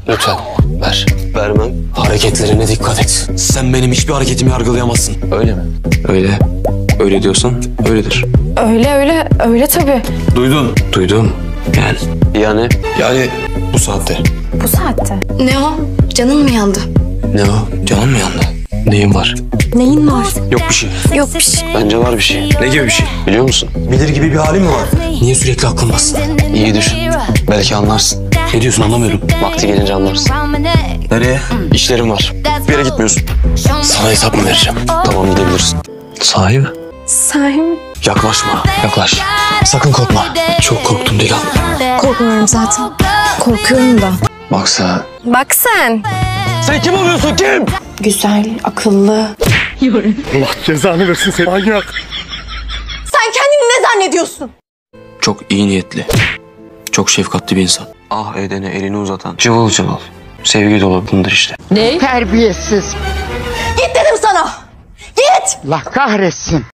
Lütfen ver. Vermem. Hareketlerine dikkat et. Sen benim hiçbir hareketimi yargılayamazsın. Öyle mi? Öyle. Öyle diyorsan öyledir. Öyle tabii. Duydun. Duydum. Yani bu saatte. Bu saatte. Ne o? Canın mı yandı? Ne o? Canın mı yandı? Neyin var? Neyin var? Yok bir şey. Yok bir şey. Bence var bir şey. Ne gibi bir şey? Biliyor musun? Bilir gibi bir halin mi var? Niye sürekli aklın bassın? İyi düşün. Belki anlarsın. Ne diyorsun anlamıyorum. Vakti gelince anlarsın. Nereye? İşlerim var. Bir yere gitmiyorsun. Sana hesap mı vereceğim? Tamam gidebilirsin. Sahi mi? Sahi mi? Yaklaşma. Yaklaş. Sakın korkma. Çok korktum Dilan. Korkmuyorum zaten. Korkuyorum da. Baksa. Bak sen. Sen kim oluyorsun kim? Güzel, akıllı. Allah cezanı versin seni manyak. Sen kendini ne zannediyorsun? Çok iyi niyetli. Çok şefkatli bir insan. Ah edene elini uzatan. Cıvıl cıvıl. Sevgi dolu bundur işte. Terbiyesiz. Git dedim sana. Git. Allah kahretsin.